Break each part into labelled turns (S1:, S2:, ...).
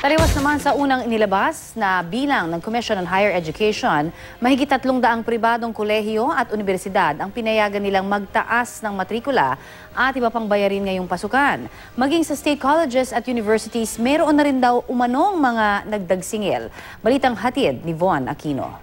S1: Taliwas naman sa unang inilabas na bilang ng Commission on Higher Education, mahigit 300 pribadong kolehiyo at universidad ang pinayagan nilang magtaas ng matrikula at iba pang bayarin ngayong pasukan. Maging sa state colleges at universities, meron na rin daw umanong mga nagdagsingil. Balitang hatid ni Von Aquino.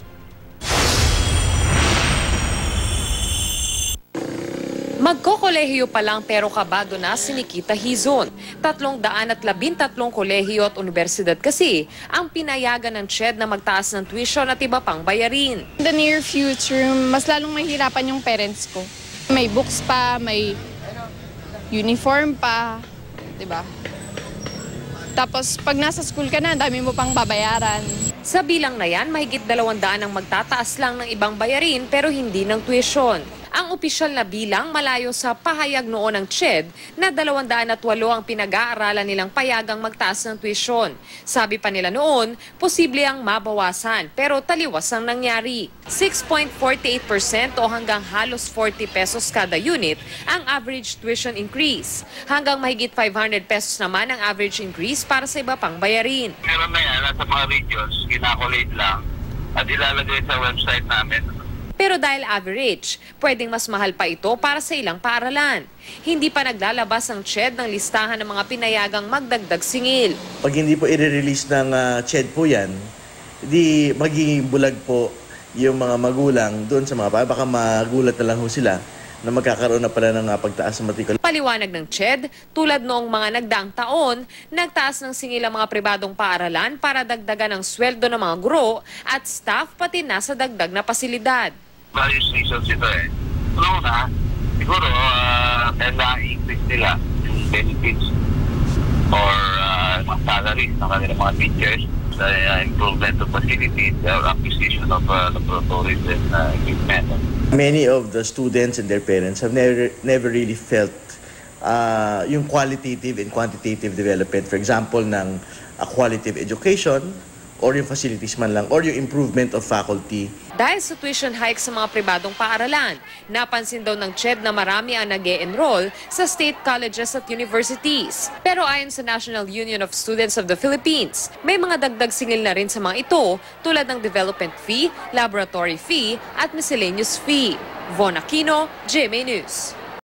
S2: Magkokolehiyo pa lang pero kabado na si Nikita Hizon. 313 kolehiyo at universidad kasi ang pinayagan ng CHED na magtaas ng tuition at iba pang bayarin.
S3: In the near future, mas lalong mahihirapan yung parents ko. May books pa, may uniform pa, di ba? Tapos pag nasa school ka na, dami mo pang babayaran.
S2: Sa bilang na yan, mahigit 200 ang magtataas lang ng ibang bayarin pero hindi ng tuition. Ang opisyal na bilang malayo sa pahayag noon ng CHED na 208 ang pinag-aaralan nilang payagang magtaas ng tuition. Sabi pa nila noon, posible ang mabawasan pero taliwas ang nangyari. 6.48% o hanggang halos 40 pesos kada unit ang average tuition increase. Hanggang mahigit 500 pesos naman ang average increase para sa iba pang bayarin.
S4: Meron na yan, nasa mga regions, kinakulate lang at ilalagay sa website namin.
S2: Pero dahil average, pwedeng mas mahal pa ito para sa ilang paaralan. Hindi pa naglalabas ang CHED ng listahan ng mga pinayagang magdagdag singil.
S5: Pag hindi po i-release ng CHED po yan, di magiging bulag po yung mga magulang doon sa mga baka magulat na lang ho sila na magkakaroon na pala ng pagtaas ng matrikula.
S2: Paliwanag ng CHED, tulad noong mga nagdaang taon, nagtaas ng singil ang mga pribadong paaralan para dagdagan ang sweldo ng mga guro at staff pati nasa dagdag na pasilidad.
S4: Various reasons ito eh. Una, siguro kailangan i-increase nila yung benefits or salaries ng kanilang mga teachers, improvement of facilities, acquisition of laboratories and equipment.
S5: Many of the students and their parents have never really felt yung qualitative and quantitative development. For example, ng quality of education or yung facilities man lang or yung improvement of faculty.
S2: Dahil sa tuition hike sa mga pribadong paaralan, napansin daw ng CHED na marami ang nag-e-enroll sa state colleges at universities. Pero ayon sa National Union of Students of the Philippines, may mga dagdag singil na rin sa mga ito tulad ng development fee, laboratory fee at miscellaneous fee. Von Aquino, GMA News.